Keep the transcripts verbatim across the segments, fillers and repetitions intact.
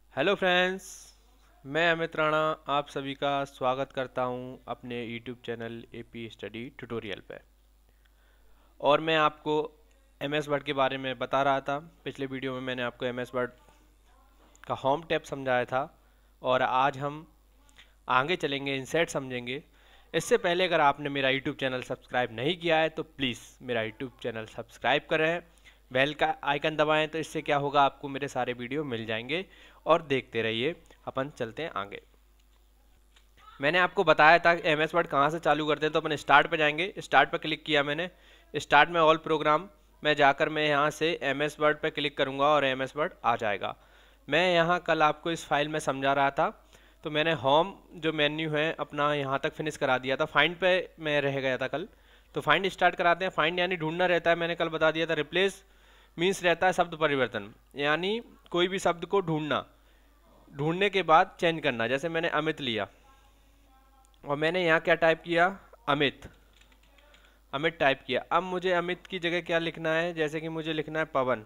Hello friends, मैं अमित राणा आप सभी का स्वागत करता हूं अपने YouTube channel AP study tutorial पे। और मैं आपको एम एस वर्ड के बारे में बता रहा था। पिछले वीडियो में मैंने आपको एम एस वर्ड का होम टैब समझाया था और आज हम आगे चलेंगे, इंसर्ट समझेंगे। इससे पहले अगर आपने मेरा यूट्यूब चैनल सब्सक्राइब नहीं किया है तो प्लीज़ मेरा यूट्यूब चैनल सब्सक्राइब करें, बेल का आइकन दबाएं। तो इससे क्या होगा, आपको मेरे सारे वीडियो मिल जाएंगे और देखते रहिए। अपन चलते हैं आगे। मैंने आपको बताया था एम एस वर्ड कहाँ से चालू करते हैं, तो अपन स्टार्ट पे जाएंगे। स्टार्ट पे क्लिक किया मैंने। स्टार्ट में ऑल प्रोग्राम में जाकर मैं यहाँ से एम एस वर्ड पे क्लिक करूँगा और एम एस वर्ड आ जाएगा। मैं यहाँ कल आपको इस फाइल में समझा रहा था, तो मैंने होम जो मेन्यू है अपना यहाँ तक फिनिश करा दिया था। फाइंड पे मैं रह गया था कल, तो फाइंड स्टार्ट कराते हैं। फाइंड यानी ढूंढना रहता है, मैंने कल बता दिया था। रिप्लेस मीन्स रहता है शब्द परिवर्तन, यानी कोई भी शब्द को ढूंढना, ढूंढने के बाद चेंज करना। जैसे मैंने अमित लिया और मैंने यहाँ क्या टाइप किया, अमित अमित टाइप किया। अब मुझे अमित की जगह क्या लिखना है, जैसे कि मुझे लिखना है पवन।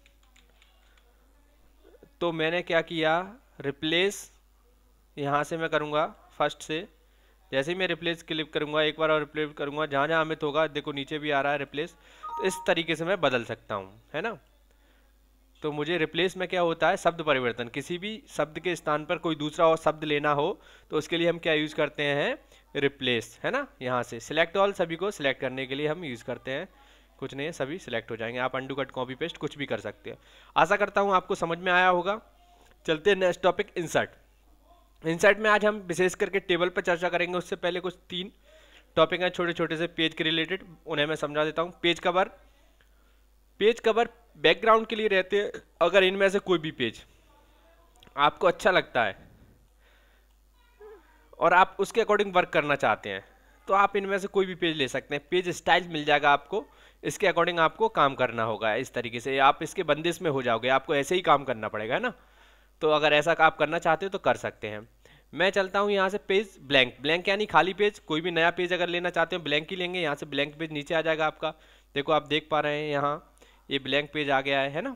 तो मैंने क्या किया, रिप्लेस यहाँ से मैं करूँगा फर्स्ट से। जैसे ही मैं रिप्लेस क्लिक करूँगा, एक बार और रिप्लेस करूँगा, जहाँ जहाँ अमित होगा देखो नीचे भी आ रहा है रिप्लेस। तो इस तरीके से मैं बदल सकता हूँ, है ना। तो मुझे रिप्लेस में क्या होता है, शब्द परिवर्तन। किसी भी शब्द के स्थान पर कोई दूसरा और शब्द लेना हो तो उसके लिए हम क्या यूज़ करते हैं, रिप्लेस, है ना। यहाँ से सिलेक्ट ऑल, सभी को सिलेक्ट करने के लिए हम यूज़ करते हैं। कुछ नहीं है, सभी सिलेक्ट हो जाएंगे। आप अंडू कट कॉपी पेस्ट कुछ भी कर सकते हैं। आशा करता हूँ आपको समझ में आया होगा। चलते हैं नेक्स्ट टॉपिक, इंसर्ट। इंसर्ट में आज हम विशेष करके टेबल पर चर्चा करेंगे। उससे पहले कुछ तीन टॉपिक हैं छोटे छोटे से पेज के रिलेटेड, उन्हें मैं समझा देता हूँ। Page cover. Page cover background के लिए रहते हैं। अगर इनमें से कोई भी पेज आपको अच्छा लगता है और आप उसके अकॉर्डिंग वर्क करना चाहते हैं तो आप इनमें से कोई भी पेज ले सकते हैं। पेज स्टाइल मिल जाएगा आपको, इसके अकॉर्डिंग आपको काम करना होगा। इस तरीके से आप इसके बंदिश में हो जाओगे, आपको ऐसे ही काम करना पड़ेगा, है ना। तो अगर ऐसा आप करना चाहते हो तो कर सकते हैं। मैं चलता हूँ यहाँ से पेज ब्लैंक। ब्लैंक यानी खाली पेज। कोई भी नया पेज अगर लेना चाहते हो ब्लैंक ही लेंगे। यहाँ से ब्लैंक पेज नीचे आ जाएगा आपका। देखो आप देख पा रहे हैं यहाँ ये ब्लैंक पेज आ गया है, है ना।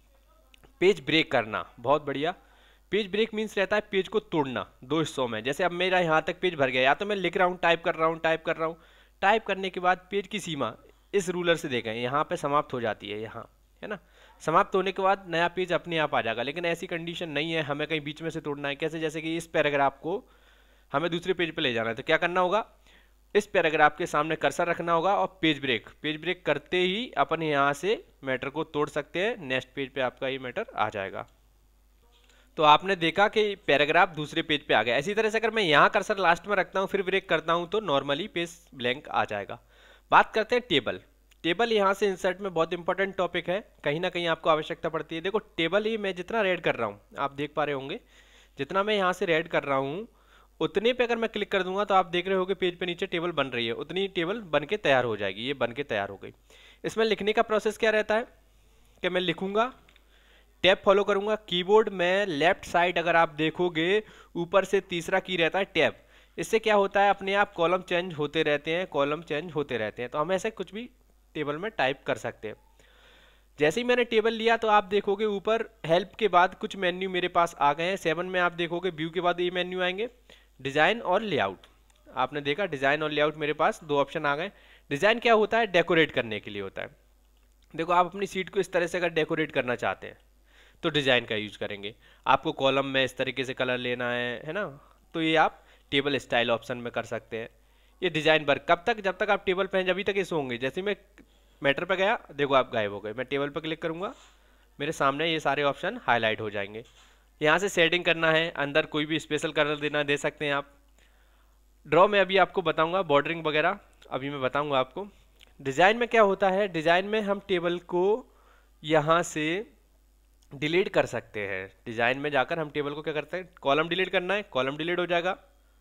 पेज ब्रेक करना, बहुत बढ़िया। पेज ब्रेक मीन्स रहता है पेज को तोड़ना दो हिस्सों में। जैसे अब मेरा यहाँ तक पेज भर गया, या तो मैं लिख रहा हूँ, टाइप कर रहा हूँ, टाइप कर रहा हूँ, टाइप करने के बाद पेज की सीमा इस रूलर से देखें यहाँ पे समाप्त हो जाती है, यहाँ, है ना। समाप्त होने के बाद नया पेज अपने आप आ जाएगा। लेकिन ऐसी कंडीशन नहीं है, हमें कहीं बीच में से तोड़ना है। कैसे, जैसे कि इस पैराग्राफ को हमें दूसरे पेज पे ले जाना है, तो क्या करना होगा, इस पैराग्राफ के सामने कर्सर रखना होगा और पेज ब्रेक। पेज ब्रेक करते ही अपन यहाँ से मैटर को तोड़ सकते हैं। नेक्स्ट पेज पे आपका ये मैटर आ जाएगा। तो आपने देखा कि पैराग्राफ दूसरे पेज पे आ गया। इसी तरह से अगर मैं यहाँ कर्सर लास्ट में रखता हूँ फिर ब्रेक करता हूँ तो नॉर्मली पेज ब्लैंक आ जाएगा। बात करते हैं टेबल। टेबल यहाँ से इंसर्ट में बहुत इंपॉर्टेंट टॉपिक है, कहीं ना कहीं आपको आवश्यकता पड़ती है। देखो टेबल ही मैं जितना रेड कर रहा हूँ, आप देख पा रहे होंगे, जितना मैं यहाँ से रेड कर रहा हूँ उतने पे अगर मैं क्लिक कर दूंगा तो आप देख रहे होगे पेज पे नीचे टेबल बन रही है। उतनी टेबल बन के तैयार हो जाएगी। ये बन के तैयार हो गई। इसमें लिखने का प्रोसेस क्या रहता है कि मैं लिखूंगा, टैब फॉलो करूंगा। कीबोर्ड में लेफ्ट साइड अगर आप देखोगे ऊपर से तीसरा की रहता है टैब। इससे क्या होता है, अपने आप कॉलम चेंज होते रहते हैं, कॉलम चेंज होते रहते हैं। तो हम ऐसे कुछ भी टेबल में टाइप कर सकते हैं। जैसे ही मैंने टेबल लिया तो आप देखोगे ऊपर हेल्प के बाद कुछ मेन्यू मेरे पास आ गए हैं। सेवन में आप देखोगे व्यू के बाद ये मेन्यू आएंगे, डिजाइन और लेआउट। आपने देखा डिजाइन और लेआउट मेरे पास दो ऑप्शन आ गए। डिजाइन क्या होता है, डेकोरेट करने के लिए होता है। देखो आप अपनी सीट को इस तरह से अगर डेकोरेट करना चाहते हैं तो डिजाइन का यूज करेंगे। आपको कॉलम में इस तरीके से कलर लेना है है ना, तो ये आप टेबल स्टाइल ऑप्शन में कर सकते हैं। ये डिजाइन वर्क कब तक, जब तक आप टेबल पे हैं जब तक इसे होंगे। जैसे मैं मैटर पे गया, देखो आप गायब हो गए। मैं टेबल पे क्लिक करूंगा, मेरे सामने ये सारे ऑप्शन हाईलाइट हो जाएंगे। यहाँ से सेटिंग करना है, अंदर कोई भी स्पेशल कलर देना दे सकते हैं आप। ड्रॉ में अभी आपको बताऊंगा, बॉर्डरिंग वगैरह अभी मैं बताऊंगा आपको। डिजाइन में क्या होता है, डिजाइन में हम टेबल को यहाँ से डिलीट कर सकते हैं। डिजाइन में जाकर हम टेबल को क्या करते हैं, कॉलम डिलीट करना है, कॉलम डिलीट हो जाएगा।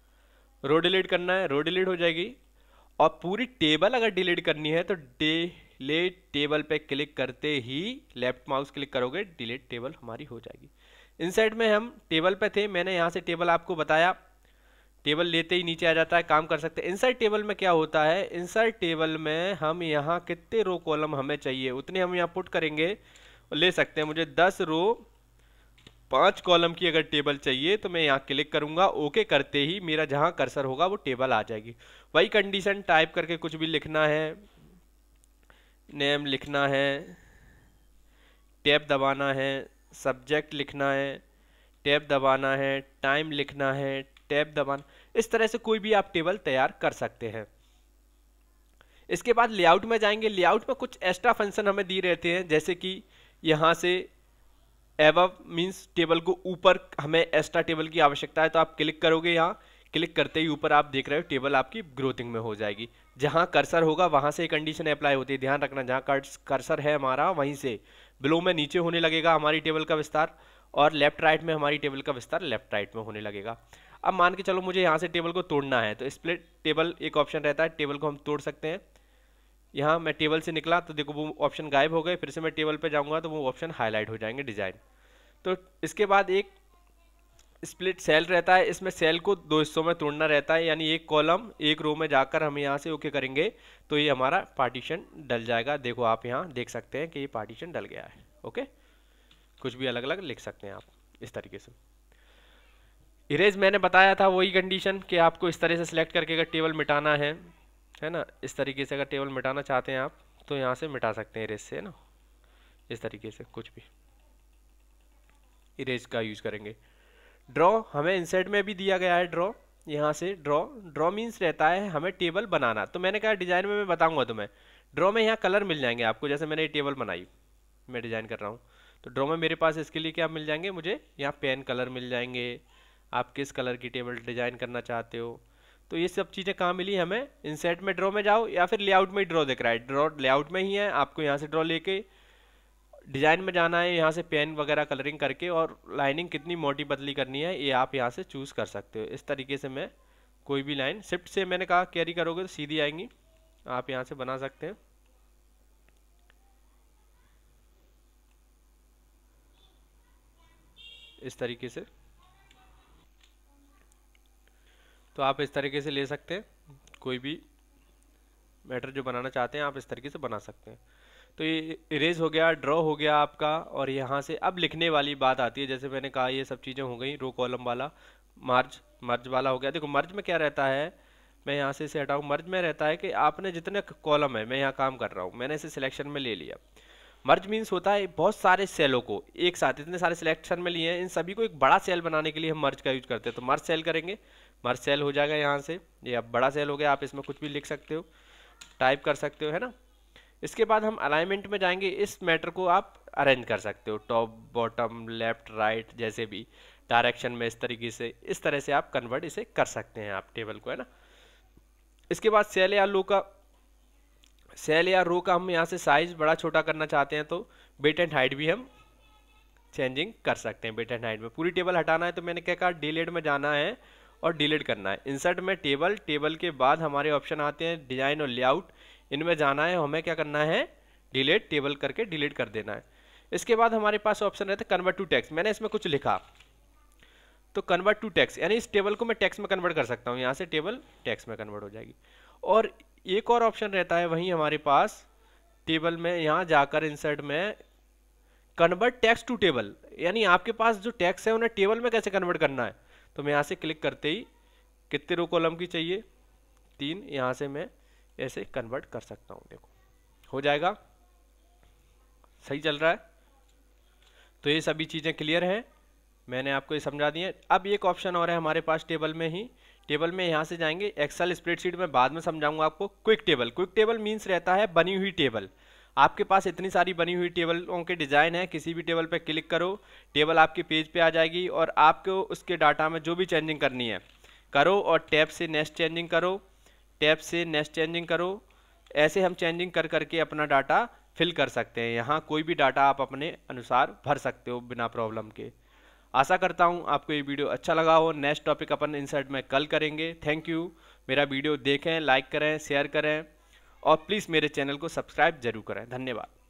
रो डिलीट करना है, रो डिलीट हो जाएगी। और पूरी टेबल अगर डिलीट करनी है तो डिलीट टेबल पे क्लिक करते ही लेफ्ट माउस क्लिक करोगे, डिलीट टेबल हमारी हो जाएगी। इनसाइड में हम टेबल पे थे, मैंने यहाँ से टेबल आपको बताया। टेबल लेते ही नीचे आ जाता है, काम कर सकते हैं। इंसर्ट टेबल में क्या होता है, इंसर्ट टेबल में हम यहाँ कितने रो कॉलम हमें चाहिए उतने हम यहाँ पुट करेंगे और ले सकते हैं। मुझे दस रो पांच कॉलम की अगर टेबल चाहिए तो मैं यहाँ क्लिक करूंगा, ओके करते ही मेरा जहां कर्सर होगा वो टेबल आ जाएगी। वही कंडीशन टाइप करके कुछ भी लिखना है, नेम लिखना है, टैब दबाना है, सब्जेक्ट लिखना है, टैब दबाना है, टाइम लिखना है, टैब दबाना, इस तरह से कोई भी आप टेबल तैयार कर सकते हैं। इसके बाद लेआउट में जाएंगे। लेआउट में कुछ एक्स्ट्रा फंक्शन हमें दिए रहते हैं, जैसे कि यहाँ से एबव मींस टेबल को ऊपर हमें एक्स्ट्रा टेबल की आवश्यकता है, तो आप क्लिक करोगे, यहाँ क्लिक करते ही ऊपर आप देख रहे हो टेबल आपकी ग्रोथिंग में हो जाएगी। जहाँ कर्सर होगा वहाँ से कंडीशन अप्लाई होती है, ध्यान रखना, जहाँ कर्सर है हमारा वहीं से बिलो में नीचे होने लगेगा हमारी टेबल का विस्तार, और लेफ्ट राइट में हमारी टेबल का विस्तार लेफ्ट राइट में होने लगेगा। अब मान के चलो मुझे यहाँ से टेबल को तोड़ना है, तो स्प्लिट टेबल एक ऑप्शन रहता है, टेबल को हम तोड़ सकते हैं। यहाँ मैं टेबल से निकला तो देखो वो ऑप्शन गायब हो गए, फिर से मैं टेबल पे जाऊँगा तो वो ऑप्शन हाईलाइट हो जाएंगे, डिजाइन। तो इसके बाद एक स्प्लिट सेल रहता है, इसमें सेल को दो हिस्सों में तोड़ना रहता है, यानी एक कॉलम एक रो में जाकर हम यहाँ से ओके करेंगे तो ये हमारा पार्टीशन डल जाएगा। देखो आप यहाँ देख सकते हैं कि ये पार्टीशन डल गया है। ओके, कुछ भी अलग अलग लिख सकते हैं आप इस तरीके से। इरेज मैंने बताया था वही कंडीशन कि आपको इस तरह से सिलेक्ट करके अगर टेबल मिटाना है है ना, इस तरीके से अगर टेबल मिटाना चाहते हैं आप तो यहाँ से मिटा सकते हैं इरेज से, है ना, इस तरीके से कुछ भी इरेज का यूज करेंगे। ड्रॉ हमें इंसर्ट में भी दिया गया है, ड्रॉ यहाँ से ड्रॉ ड्रॉ मीन्स रहता है हमें टेबल बनाना। तो मैंने कहा डिजाइन में मैं बताऊंगा तुम्हें। ड्रॉ में यहाँ कलर मिल जाएंगे आपको, जैसे मैंने ये टेबल बनाई, मैं डिजाइन कर रहा हूँ, तो ड्रॉ में मेरे पास इसके लिए क्या मिल जाएंगे, मुझे यहाँ पेन कलर मिल जाएंगे, आप किस कलर की टेबल डिजाइन करना चाहते हो। तो ये सब चीज़ें कहाँ मिली हमें, इंसर्ट में ड्रॉ में जाओ या फिर लेआउट में ही ड्रॉ दिख रहा है, ड्रॉ लेआउट में ही है, आपको यहाँ से ड्रॉ लेके डिजाइन में जाना है, यहाँ से पेन वगैरह कलरिंग करके, और लाइनिंग कितनी मोटी पतली करनी है ये आप यहाँ से चूज कर सकते हो। इस तरीके से मैं कोई भी लाइन शिफ्ट से मैंने कहा कैरी करोगे तो सीधी आएंगी, आप यहाँ से बना सकते हैं। इस तरीके से तो आप इस तरीके से ले सकते हैं, कोई भी मैटर जो बनाना चाहते हैं आप इस तरीके से बना सकते हैं। तो ये इरेज हो गया, ड्रॉ हो गया आपका, और यहाँ से अब लिखने वाली बात आती है। जैसे मैंने कहा ये सब चीज़ें हो गई, रो कॉलम वाला, मर्ज मर्ज वाला हो गया। देखो मर्ज में क्या रहता है, मैं यहाँ से इसे हटाऊँ, मर्ज में रहता है कि आपने जितने कॉलम है, मैं यहाँ काम कर रहा हूँ, मैंने इसे सिलेक्शन में ले लिया। मर्ज मीन्स होता है बहुत सारे सेलों को एक साथ, इतने सारे सिलेक्शन में लिए हैं, इन सभी को एक बड़ा सेल बनाने के लिए हम मर्ज का यूज करते हैं। तो मर्ज सेल करेंगे, मर्ज सेल हो जाएगा यहाँ से, ये अब बड़ा सेल हो गया, आप इसमें कुछ भी लिख सकते हो, टाइप कर सकते हो, है ना। इसके बाद हम अलाइनमेंट में जाएंगे, इस मैटर को आप अरेंज कर सकते हो, टॉप बॉटम लेफ्ट राइट, जैसे भी डायरेक्शन में, इस तरीके से, इस तरह से आप कन्वर्ट इसे कर सकते हैं आप टेबल को, है ना। इसके बाद सेल या लो का सेल या रो का हम यहाँ से साइज बड़ा छोटा करना चाहते हैं तो वेट एंड हाइट भी हम चेंजिंग कर सकते हैं। वेट एंड हाइट में पूरी टेबल हटाना है तो मैंने क्या कहा, डिलीट में जाना है और डिलीट करना है। इंसर्ट में टेबल, टेबल के बाद हमारे ऑप्शन आते हैं डिजाइन और लेआउट, इनमें जाना है, हमें क्या करना है, डिलीट टेबल करके डिलीट कर देना है। इसके बाद हमारे पास ऑप्शन रहता है कन्वर्ट टू टेक्स्ट। मैंने इसमें कुछ लिखा तो कन्वर्ट टू टेक्स्ट, यानी इस टेबल को मैं टेक्स्ट में कन्वर्ट कर सकता हूँ, यहाँ से टेबल टेक्स्ट में कन्वर्ट हो जाएगी। और एक और ऑप्शन रहता है वहीं हमारे पास टेबल में, यहाँ जाकर इंसर्ट में कन्वर्ट टेक्स्ट टू टेबल, यानी आपके पास जो टेक्स्ट है उन्हें टेबल में कैसे कन्वर्ट करना है। तो मैं यहाँ से क्लिक करते ही कितने रो कॉलम की चाहिए, तीन, यहाँ से मैं ऐसे कन्वर्ट कर सकता हूँ, देखो हो जाएगा, सही चल रहा है। तो ये सभी चीज़ें क्लियर हैं, मैंने आपको ये समझा दी है। अब एक ऑप्शन और है हमारे पास टेबल में ही, टेबल में यहाँ से जाएंगे, एक्सेल स्प्रेडशीट में बाद में समझाऊंगा आपको। Quick table, quick table means रहता है बनी हुई टेबल। आपके पास इतनी सारी बनी हुई टेबलों के डिज़ाइन है, किसी भी टेबल पे क्लिक करो, टेबल आपके पेज पे आ जाएगी और आपको उसके डाटा में जो भी चेंजिंग करनी है करो, और टैब से नेक्स्ट चेंजिंग करो, टैब से नेक्स्ट चेंजिंग करो, ऐसे हम चेंजिंग कर करके अपना डाटा फिल कर सकते हैं। यहाँ कोई भी डाटा आप अपने अनुसार भर सकते हो बिना प्रॉब्लम के। आशा करता हूँ आपको ये वीडियो अच्छा लगा हो। नेक्स्ट टॉपिक अपन इंसर्ट में कल करेंगे। Thank you. मेरा वीडियो देखें, लाइक करें, शेयर करें और प्लीज़ मेरे चैनल को सब्सक्राइब जरूर करें। धन्यवाद।